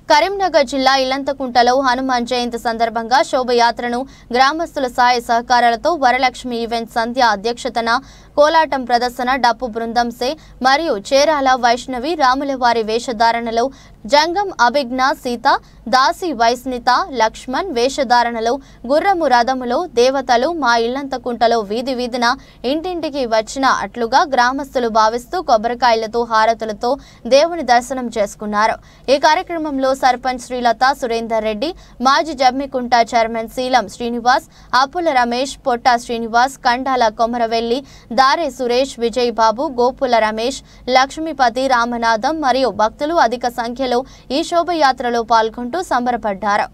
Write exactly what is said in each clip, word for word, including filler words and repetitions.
కరీంనగర్ జిల్లా ఇల్లంతకుంటలో హనుమాన్ జయంతి సందర్భంగా శోభయాత్రను గ్రామస్తుల సహాయ సహకారాలతో వరలక్ష్మి ఈవెంట్ సంధ్య అధ్యక్షతన కోలాటం ప్రదర్శన డప్పు బృందం సే మరియు చేరాల వైష్ణవి రాములవారి వేషధారణలో జంగం అభిజ్ఞ సీత దాసి వైస్నిత లక్ష్మణ్ వేషధారణలో గుర్రము రథములో దేవతలు మా ఇల్లంతకుంటలో వీధి వీధిన ఇంటింటికి వచ్చిన అట్లుగా గ్రామస్తులు భావిస్తూ కొబ్బరికాయలతో హారతులతో దేవుని దర్శనం చేసుకున్నారు। ఈ కార్యక్రమంలో సర్పంచ్ శ్రీలత సురేందర్ రెడ్డి, మాజీ జమ్మికుంట చైర్మన్ శీలం శ్రీనివాస్, అప్పుల రమేష్, పొట్ట శ్రీనివాస్, కండాల కొమరవెల్లి, దారే సురేష్, విజయ్ బాబు, గోపుల రమేష్, లక్ష్మీపతి, రామనాథం మరియు భక్తులు అధిక సంఖ్యలో ఈ శోభయాత్రలో పాల్గొంటూ సంబరపడ్డారు।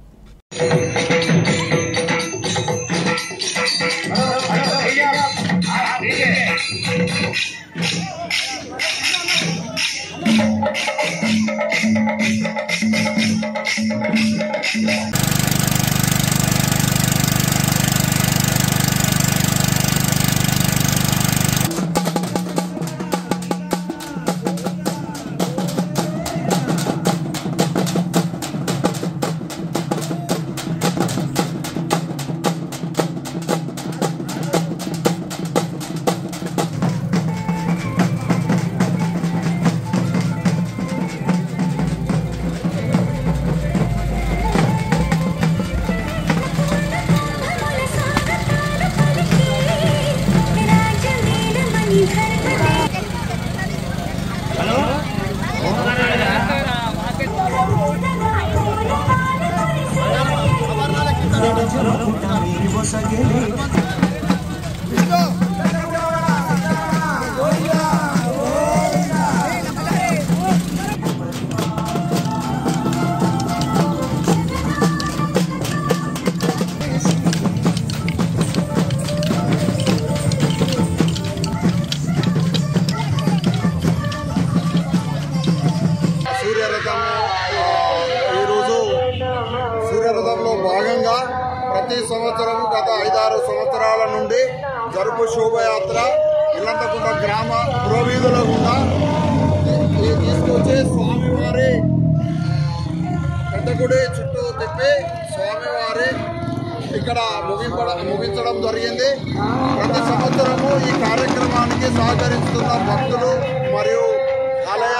భాగంగా ప్రతి సంవత్సరం గత ఐదారు సంవత్సరాల నుండి జరుపు శోభయాత్ర ఇల్లంతకుంట గ్రామ పురోవీధుల గుండా తీసుకొచ్చి స్వామివారి పెద్ద గుడి చుట్టూ తిప్పి స్వామివారి ఇక్కడ ముగింపడ ముగించడం జరిగింది। ప్రతి సంవత్సరము ఈ కార్యక్రమానికి సహకరిస్తున్న భక్తులు మరియు ఆలయ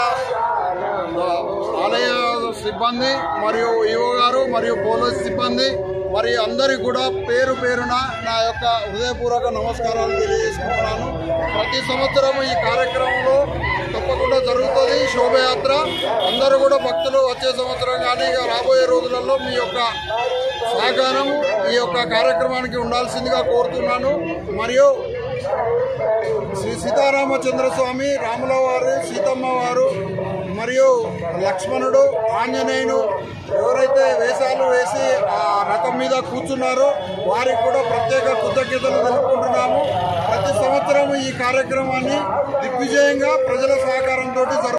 ఆలయ సిబ్బంది మరియు ఈవో గారు మరియు పోలీస్ సిబ్బంది మరియు అందరికీ కూడా పేరు పేరున నా యొక్క హృదయపూర్వక నమస్కారాలు తెలియజేసుకుంటున్నాను। ప్రతి సంవత్సరం ఈ కార్యక్రమంలో తప్పకుండా జరుగుతుంది శోభయాత్ర। అందరూ కూడా భక్తులు వచ్చే సంవత్సరం కానీ ఇక రాబోయే రోజులలో మీ యొక్క సహకారం ఈ యొక్క కార్యక్రమానికి ఉండాల్సిందిగా కోరుతున్నాను। మరియు శ్రీ సీతారామచంద్రస్వామి, రాముల వారు, సీతమ్మ వారు మరియు లక్ష్మణుడు, ఆంజనేయుడు ఎవరైతే వేషాలు వేసి ఆ రథం మీద కూర్చున్నారో వారికి కూడా ప్రత్యేక కృతజ్ఞతలు తెలుపుకుంటున్నాము। ప్రతి సంవత్సరం ఈ కార్యక్రమాన్ని దిగ్విజయంగా ప్రజల సహకారంతో